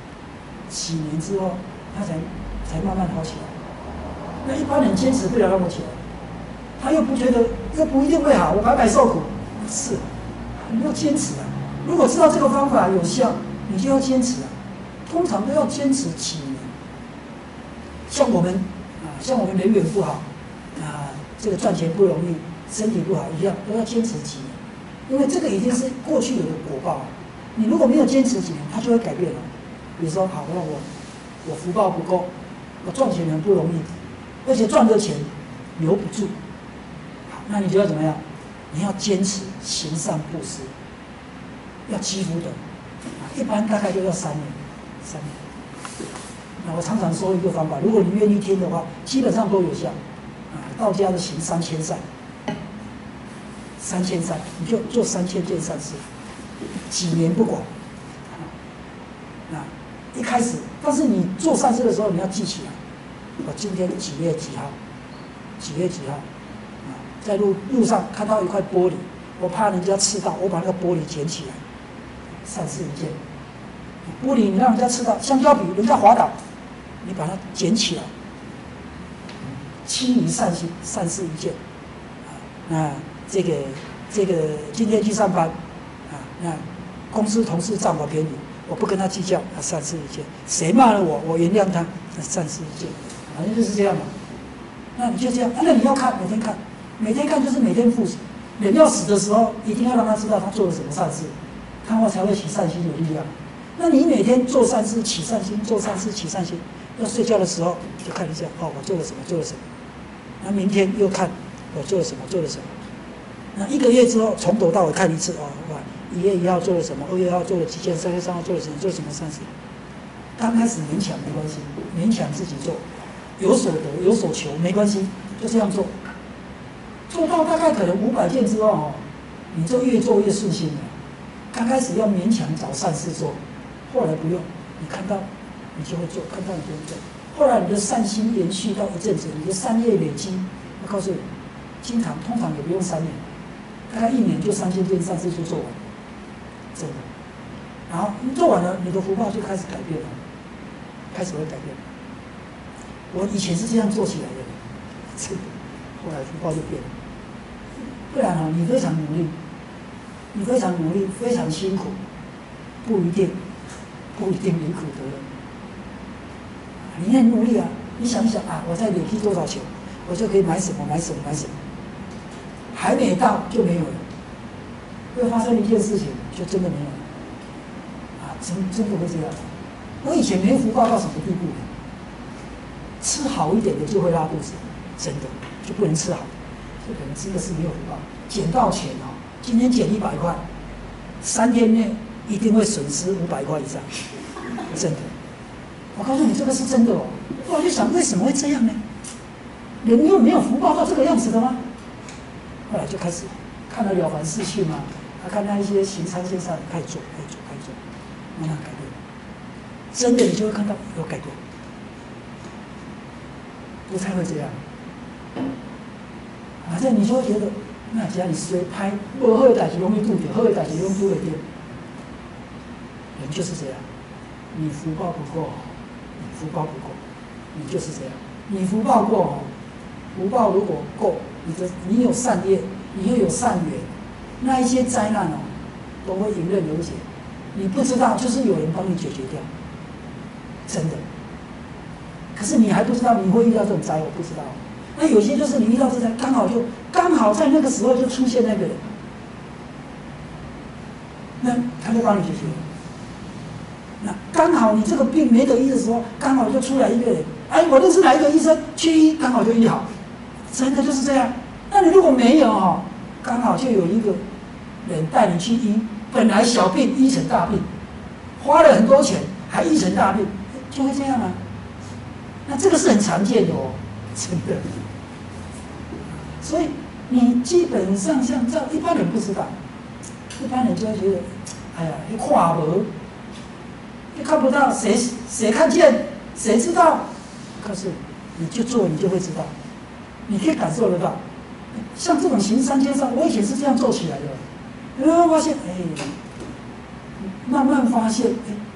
他才慢慢好起来。那一般人坚持不了那么久，他又不觉得，又不一定会好，我白白受苦。是，你要坚持啊！如果知道这个方法有效，你就要坚持啊。通常都要坚持几年。像我们人缘不好这个赚钱不容易，身体不好一样，都要坚持几年。因为这个已经是过去有的果报了。你如果没有坚持几年，它就会改变了。比如说，好，那我福报不够，我赚钱很不容易，而且赚的钱留不住。好，那你就要怎么样？你要坚持行善布施，要积福德。一般大概就要3年。那我常常说一个方法，如果你愿意听的话，基本上都有效。道家的行3000善，3000善，你就做3000件善事，几年不管。一开始，但是你做善事的时候，你要记起来，我今天几月几号，在路上看到一块玻璃，我怕人家吃到，我把那个玻璃捡起来，善事一件。玻璃你让人家吃到，香蕉皮人家滑倒，你把它捡起来，轻于善心，善事一件。那这个今天去上班那公司同事占我便宜，我不跟他计较，善事一件。谁骂了我，我原谅他，善事一件。反正就是这样嘛。那你就这样，那你要看，每天看就是每天复习。人要死的时候，一定要让他知道他做了什么善事，他才会起善心有力量。那你每天做善事起善心，做善事起善心，要睡觉的时候就看一下，我做了什么。那明天又看我做了什么。那1个月之后，从头到尾看一次1月1号做了什么，2月1号做了几件，3月3号做了什么善事。刚开始勉强没关系，勉强自己做，有所得有所求没关系，就这样做。做到大概可能500件之后你就越做越顺心了。刚开始要勉强找善事做，后来不用，你看到你就会做，看到你就会做。后来你的善心延续到一阵子，你的善业累积，我告诉你，通常也不用3年，大概1年就3000件善事就做完，真的。然后你做完了，你的福报就开始改变了，开始会改变。我以前是这样做起来的，真的，后来福报就变了。不然你非常努力，非常辛苦，不一定离苦得乐。你很努力啊，你想一想我再累积多少钱，我就可以买什么，还没到就没有了。会发生一件事情，就真的没有了。真的会这样。我以前没福报到什么地步？吃好一点的就会拉肚子，真的就不能吃好，这可能真的是没有福报。捡到钱今天捡100块，3天内一定会损失500块以上，真的。我告诉你，这个是真的我就想，为什么会这样呢？人又没有福报到这个样子的吗？后来就开始看了《了凡四训》嘛，看那一些行3件善，开始做，慢慢改变。真的，你就会看到有改变，不太会这样。反正你就会觉得，那只要你随拍，不好的代志容易拄着，好的代志容易拄得到。人就是这样，你福报不够，你就是这样。你福报够，福报如果够，你有善业，你又有善缘，那一些灾难都会迎刃而解。你不知道，就是有人帮你解决掉，真的。可是你还不知道你会遇到这种灾，我不知道。那有些就是你遇到这灾，刚好在那个时候就出现那个人，那他就帮你解决了。那刚好你这个病没得医的时候，刚好就出来一个人，我认识哪一个医生去医，刚好就医好，真的就是这样。那你如果没有刚好就有一个人带你去医，本来小病医成大病，花了很多钱还医成大病，就会这样啊。那这个是很常见的真的。所以你基本上像这样，一般人不知道，一般人就会觉得，哎呀，你看无，你看不到，谁看见，谁知道？可是你就做，你就会知道，你可以感受得到。像这种行3300，我以前是这样做起来的，你会发现，慢慢发现，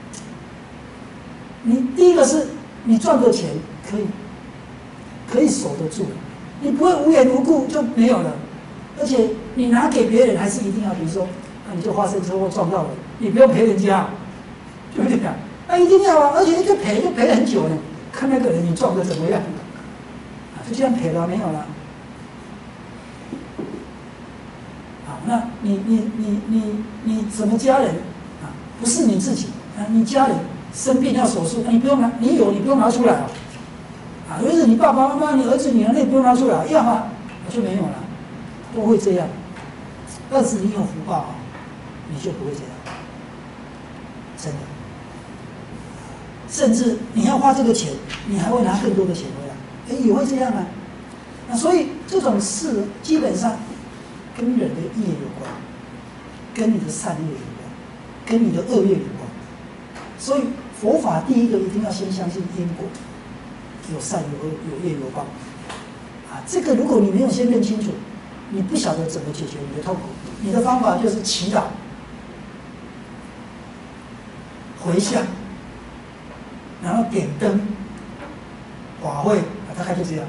你第一个是你赚的钱可以守得住，你不会无缘无故就没有了，而且你拿给别人还是一定要，比如说，那你就发生车祸撞到了，你不用赔人家，对不对啊？那一定要啊，而且一个赔就赔了很久呢，看那个人你撞的怎么样，就这样赔了没有了。好，那你什么家人啊？不是你自己啊，你家人生病要手术，你不用拿，你不用拿出来啊。啊，尤其是你爸爸妈妈、你儿子、女儿，那也不用拿出来，要吗？就没有了，都会这样。但是你有福报啊，你就不会这样，真的。甚至你要花这个钱，你还会拿更多的钱回来，也会这样啊。那所以这种事基本上跟人的业有关，跟你的善业有关，跟你的恶业有关。所以佛法第一个一定要先相信因果。有善有恶，有业有报，啊，这个如果你没有先认清楚，你不晓得怎么解决你的痛苦。你的方法就是祈祷、回向，然后点灯、法会，大概就这样。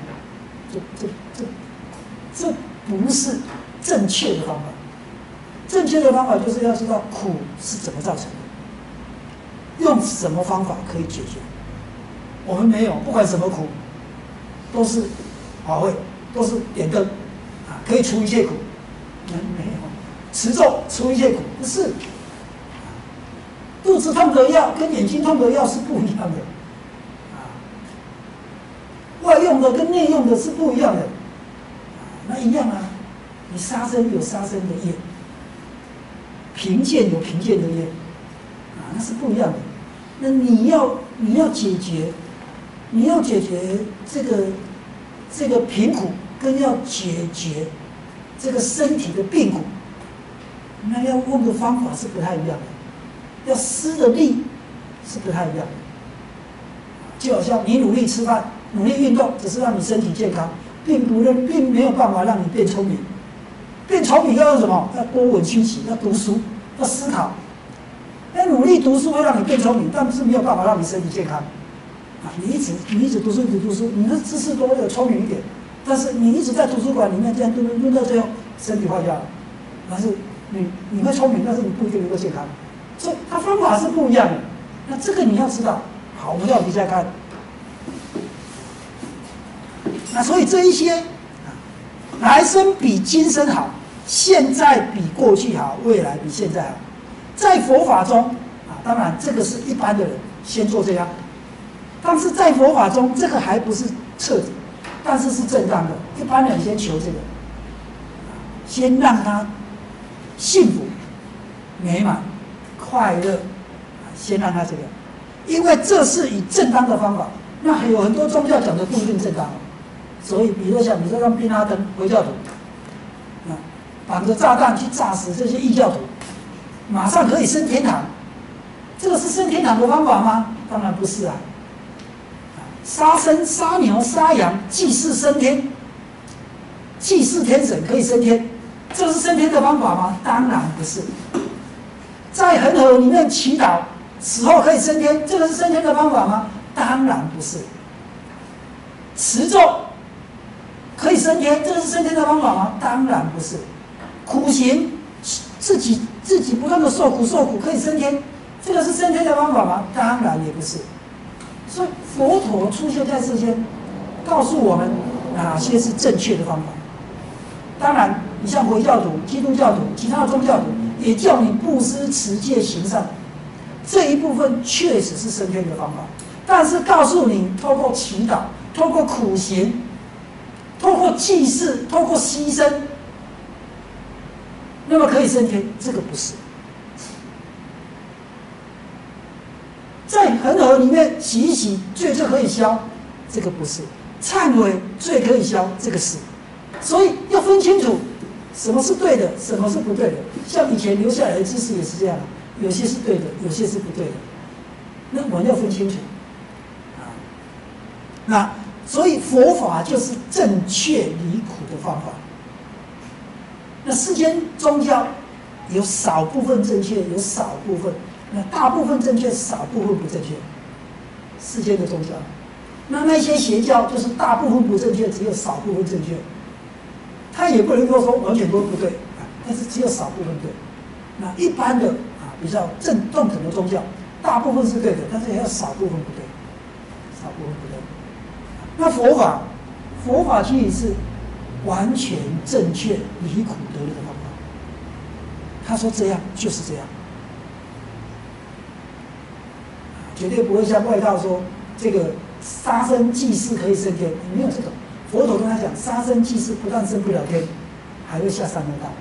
这不是正确的方法。正确的方法就是要知道苦是怎么造成的，用什么方法可以解决。我们没有，不管什么苦，都是法会，都是点灯，啊，可以除一切苦。没有，持咒除一切苦，不是。肚子痛的药跟眼睛痛的药是不一样的，啊，外用的跟内用的是不一样的，那一样啊。你杀生有杀生的业，贫贱有贫贱的业，啊，那是不一样的。那你要解决。你要解决这个贫苦，跟要解决这个身体的病苦，那要用的方法是不太一样的，要施的力是不太一样的。就好像你努力吃饭、努力运动，只是让你身体健康，并没有办法让你变聪明。变聪明要用什么？要多闻熏习，要读书，要思考。那努力读书会让你变聪明，但是没有办法让你身体健康。你一直读书，你的知识多有聪明一点，但是你一直在图书馆里面这样读到最后，身体坏掉了。但是你会聪明，但是你不一定能够健康，所以它方法是不一样的。那这个你要知道。好，我们要比再看。那所以这一些，来生比今生好，现在比过去好，未来比现在好。在佛法中啊，当然这个是一般的人先做这样。但是在佛法中，这个还不是彻底，但是是正当的。一般人先求这个，先让他幸福、美满、快乐，先让他这个，因为这是以正当的方法。那还有很多宗教讲的不一定正当，所以比如说让宾拉登回教徒，绑着炸弹去炸死这些异教徒，马上可以升天堂。这个是升天堂的方法吗？当然不是啊。杀生、杀牛、杀羊，祭祀升天，祭祀天神可以升天，这是升天的方法吗？当然不是。在恒河里面祈祷，死后可以升天，这个是升天的方法吗？当然不是。持咒可以升天，这个是升天的方法吗？当然不是。苦行，自己不断的受苦可以升天，这个是升天的方法吗？当然也不是。所以佛陀出现在世间，告诉我们哪些是正确的方法。当然，你像回教徒、基督教徒、其他的宗教徒，也叫你布施、持戒、行善，这一部分确实是升天的方法。但是告诉你，透过祈祷、透过苦行、透过祭祀、透过牺牲，那么可以升天，这个不是。在恒河里面洗一洗，罪就可以消，这个不是。 忏悔罪可以消，这个是，所以要分清楚什么是对的，什么是不对的。像以前留下来的知识也是这样，有些是对的，有些是不对的。那我们要分清楚啊。那所以佛法就是正确离苦的方法。那世间宗教有少部分正确，有少部分，那大部分正确，少部分不正确。世间的宗教，那些邪教就是大部分不正确，只有少部分正确。他也不能够说完全都不对啊，但是只有少部分对。那一般的比较正统的宗教，大部分是对的，但是也有少部分不对，少部分不对。那佛法其实是完全正确离苦得乐的方法。他说这样就是这样，绝对不会像外道说这个杀生祭祀可以升天，没有这种。佛陀跟他讲，杀生祭祀不但升不了天，还会下三恶道。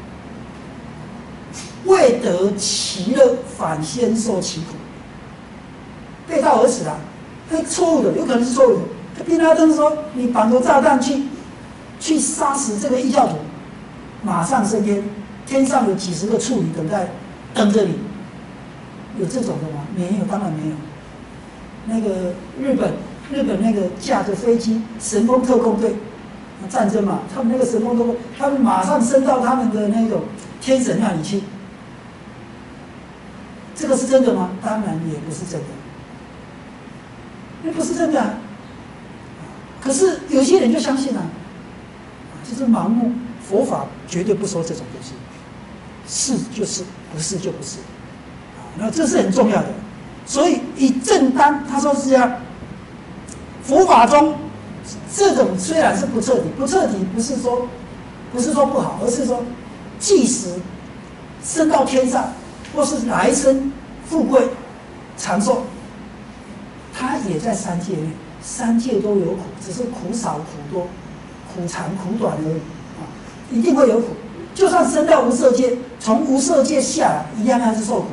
未得其乐，反先受其苦，背道而驰啊！错误的，有可能是错误的。宾拉登说：“你绑着炸弹去杀死这个异教徒，马上升天，天上有几十个处女等着你。”有这种的吗？没有，当然没有。那个日本那个驾着飞机神风特攻队战争嘛，他们那个神风特攻，他们马上升到他们的那种天神那里去。这个是真的吗？当然也不是真的，那不是真的啊。可是有些人就相信啊，就是盲目。佛法绝对不说这种东西，是就是，不是就不是。那这是很重要的。所以以正当他说是这样，佛法中这种虽然是不彻底，不彻底不是说不好，而是说即使升到天上，或是来生富贵长寿，他也在三界内，三界都有苦，只是苦少苦多，苦长苦短而已啊，一定会有苦。就算升到无色界，从无色界下来，一样还是受苦。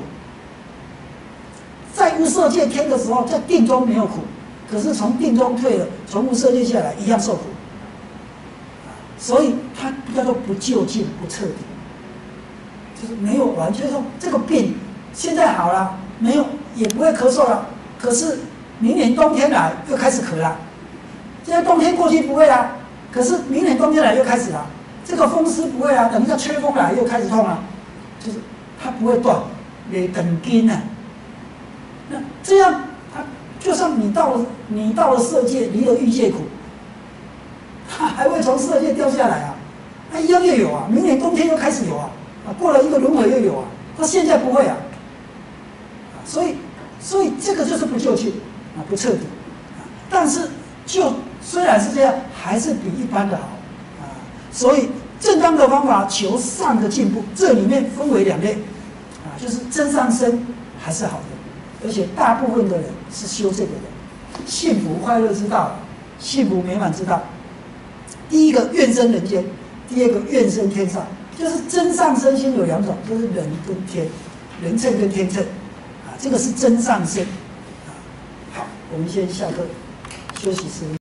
在无色界天的时候，在定中没有苦，可是从定中退了，从无色界下来，一样受苦。所以它叫做不究竟、不彻底，就是没有完全说这个病现在好了，没有也不会咳嗽了，可是明年冬天来又开始咳了。现在冬天过去不会啦，可是明年冬天来又开始了。这个风湿不会啊，等一下吹风来又开始痛了，就是它不会断，没等根啊。那这样，它就算你到了色界，离了欲界苦，它还会从色界掉下来啊，它一样又有啊，明年冬天又开始有啊，过了一个轮回又有啊，它现在不会啊，所以这个就是不究竟啊，不彻底啊，但是虽然是这样，还是比一般的好啊，所以正当的方法求上的进步，这里面分为两类啊，就是真上身还是好的。而且大部分的人是修这个的，幸福快乐之道，幸福美满之道。第一个愿生人间，第二个愿生天上，就是真上身心有两种，就是人跟天，人乘跟天乘，啊，这个是真上身。好，我们先下课，休息10分钟。